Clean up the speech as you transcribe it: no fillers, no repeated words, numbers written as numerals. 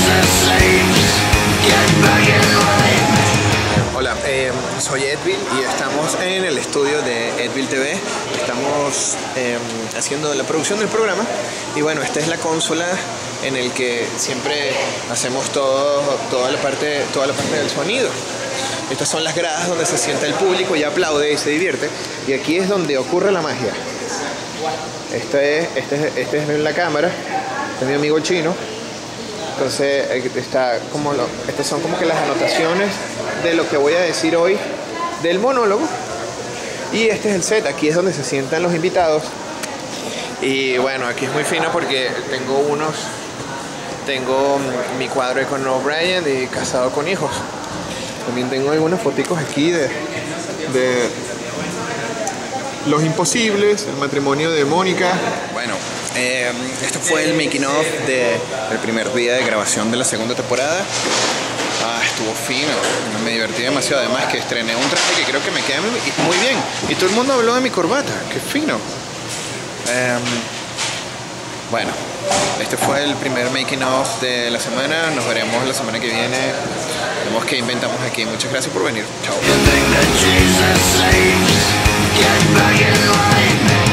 Hola, soy Edville y estamos en el estudio de Edville TV. Estamos haciendo la producción del programa y bueno, esta es la consola en el que siempre hacemos toda la parte del sonido. Estas son las gradas donde se sienta el público y aplaude y se divierte, y aquí es donde ocurre la magia. Este es la cámara, este es mi amigo el chino. Entonces estas son como que las anotaciones de lo que voy a decir hoy del monólogo. Y este es el set, aquí es donde se sientan los invitados. Y bueno, aquí es muy fino porque tengo mi cuadro de Conan O'Brien y Casado con Hijos. También tengo algunas foticos aquí de Los Imposibles, el matrimonio de Mónica. Bueno, esto fue el making of del primer día de grabación de la segunda temporada. Estuvo fino, me divertí demasiado. Además que estrené un traje que creo que me queda muy bien. Y todo el mundo habló de mi corbata, qué fino. Bueno, este fue el primer making of de la semana. Nos veremos la semana que viene. Vemos qué inventamos aquí. Muchas gracias por venir. Chao.